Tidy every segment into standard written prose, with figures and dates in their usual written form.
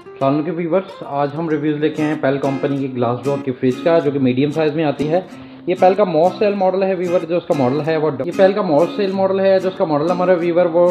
सलाम के व्यूवर्स, आज हम रिव्यूज़ लेके हैं पेल कंपनी की ग्लास डोर की फ्रिज का, जो कि मीडियम साइज़ में आती है। ये पेल का मोस्ट सेल मॉडल है व्यूवर। जो उसका मॉडल है वो ये पेल का मोस्ट सेल मॉडल है। जो उसका मॉडल नंबर है व्यूवर वो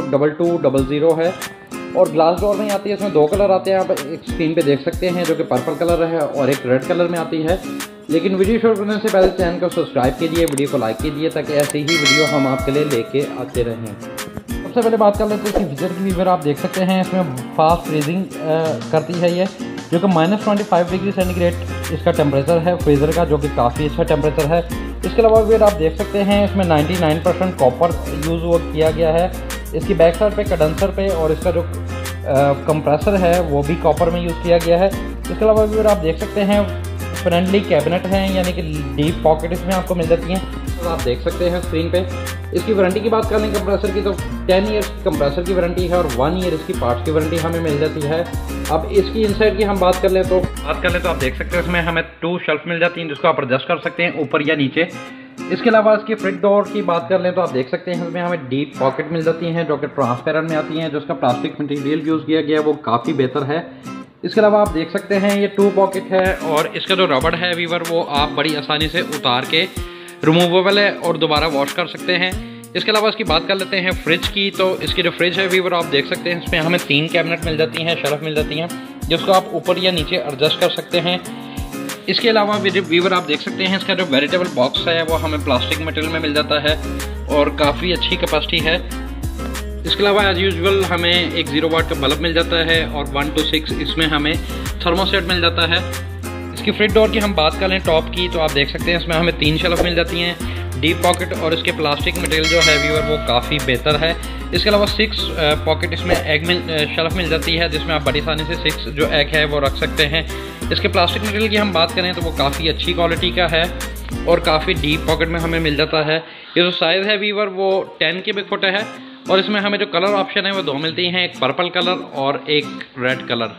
2200 है और ग्लास डोर में आती है। इसमें दो कलर आते हैं, आप एक स्क्रीन पे देख सकते हैं, जो कि पर्पल कलर है और एक रेड कलर में आती है। लेकिन वीडियो शुरू करने से पहले चैनल को सब्सक्राइब कीजिए, वीडियो को लाइक कीजिए, ताकि ऐसे ही वीडियो हम आपके लिए लेके आते रहें। सबसे पहले बात कर लेते हैं इसकी फीचर की व्यूवर। आप देख सकते हैं इसमें फास्ट फ्रीजिंग करती है ये, जो कि -25 डिग्री सेंटीग्रेड इसका टेम्परेचर है फ्रीज़र का, जो कि काफ़ी अच्छा टेम्परेचर है। इसके अलावा व्यूवर आप देख सकते हैं इसमें 99% कॉपर यूज़ किया गया है। इसकी बैक साइड पे कंडेंसर पे और इसका जो कंप्रेसर है वो भी कॉपर में यूज़ किया गया है। इसके अलावा व्यूवर आप देख सकते हैं फ्रेंडली कैबिनेट हैं, यानी कि डीप पॉकेट इसमें आपको मिल जाती हैं। तो आप देख सकते हैं स्क्रीन पे। इसकी वारंटी की बात कर लें कंप्रेसर की, तो 10 ईयर्स कंप्रेसर की वारंटी है और 1 ईयर इसकी पार्ट्स की वारंटी हमें मिल जाती है। अब इसकी इनसाइड की हम बात कर लें तो आप देख सकते हैं इसमें हमें 2 शेल्फ मिल जाती हैं, जिसको आप एडजस्ट कर सकते हैं ऊपर या नीचे। इसके अलावा इसकी फ्रंट डोर की बात कर लें तो आप देख सकते हैं इसमें हमें डीप पॉकेट मिल जाती हैं, जो कि ट्रांसपेरेंट में आती हैं। जो इसका प्लास्टिक मटेरियल यूज़ किया गया है वो काफ़ी बेहतर है। इसके अलावा आप देख सकते हैं ये 2 पॉकेट है और इसका जो रबड़ है वीवर वो आप बड़ी आसानी से उतार के रिमूवेबल है और दोबारा वॉश कर सकते हैं। इसके अलावा इसकी बात कर लेते हैं फ्रिज की, तो इसकी जो फ्रिज है वीवर आप देख सकते हैं इसमें हमें 3 कैबिनेट मिल जाती हैं, शेल्फ मिल जाती हैं, जिसको आप ऊपर या नीचे एडजस्ट कर सकते हैं। इसके अलावा वीवर आप देख सकते हैं इसका जो वेरिटेबल बॉक्स है वो हमें प्लास्टिक मटेरियल में मिल जाता है और काफ़ी अच्छी कैपेसिटी है। इसके अलावा एज यूजुअल हमें एक 0 वाट का बल्ब मिल जाता है और 1 to 6 इसमें हमें थर्मोस्टेट मिल जाता है। इसकी फ्रंट डोर की हम बात करें टॉप की, तो आप देख सकते हैं इसमें हमें 3 शेल्फ मिल जाती हैं, डीप पॉकेट, और इसके प्लास्टिक मटेरियल जो है व्यूअर वो काफ़ी बेहतर है। इसके अलावा 6 पॉकेट इसमें एग शेल्फ मिल जाती है, जिसमें आप बड़ी आसानी से 6 जो एग है वो रख सकते हैं। इसके प्लास्टिक मटेरियल की हम बात करें तो वो काफ़ी अच्छी क्वालिटी का है और काफ़ी डीप पॉकेट में हमें मिल जाता है। ये जो साइज़ है व्यूअर वो 10 क्यूबिक फुट है और इसमें हमें जो कलर ऑप्शन है वो 2 मिलती हैं, एक पर्पल कलर और एक रेड कलर।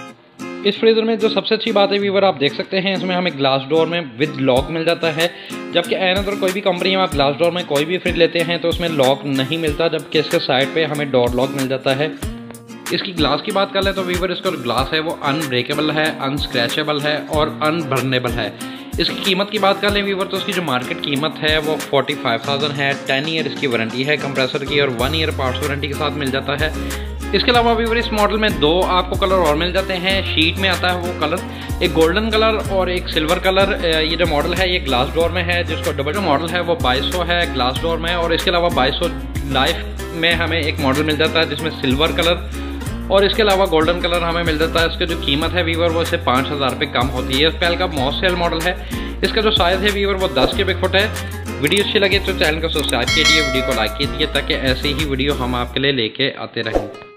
इस फ्रीज़र में जो सबसे अच्छी बात है व्यूवर आप देख सकते हैं इसमें हमें ग्लास डोर में विद लॉक मिल जाता है, जबकि अनदर कोई भी कंपनी में आप ग्लास डोर में कोई भी फ्रिज लेते हैं तो उसमें लॉक नहीं मिलता, जबकि इसके साइड पे हमें डोर लॉक मिल जाता है। इसकी ग्लास की बात कर लें तो व्यूवर इसका ग्लास है वो अनब्रेकेबल है, अनस्क्रैचेबल है और अनबर्नेबल है। इसकी कीमत की बात कर लें व्यूवर तो इसकी जो मार्केट कीमत है वो 45,000 है। 10 ईयर इसकी वारंटी है कंप्रेसर की और 1 ईयर पार्ट्स वारंटी के साथ मिल जाता है। इसके अलावा व्यूवर इस मॉडल में 2 आपको कलर और मिल जाते हैं। शीट में आता है वो कलर, एक गोल्डन कलर और एक सिल्वर कलर। ये जो मॉडल है ये ग्लास डोर में है, जिसको डबल जो मॉडल है वो 2200 है ग्लास डोर में, और इसके अलावा 2200 लाइफ में हमें एक मॉडल मिल जाता है जिसमें सिल्वर कलर और इसके अलावा गोल्डन कलर हमें मिल जाता है। इसकी जो कीमत है व्यूवर वो इससे 5,000 रुपये कम होती है। पेल का मोस्ट सेल मॉडल है। इसका जो साइज़ है व्यूवर वो 10 क्यूबिक फुट है। वीडियो अच्छी लगे तो चैनल को सब्सक्राइब कीजिए, वीडियो को लाइक कीजिए, ताकि ऐसे ही वीडियो हम आपके लिए लेके आते रहें।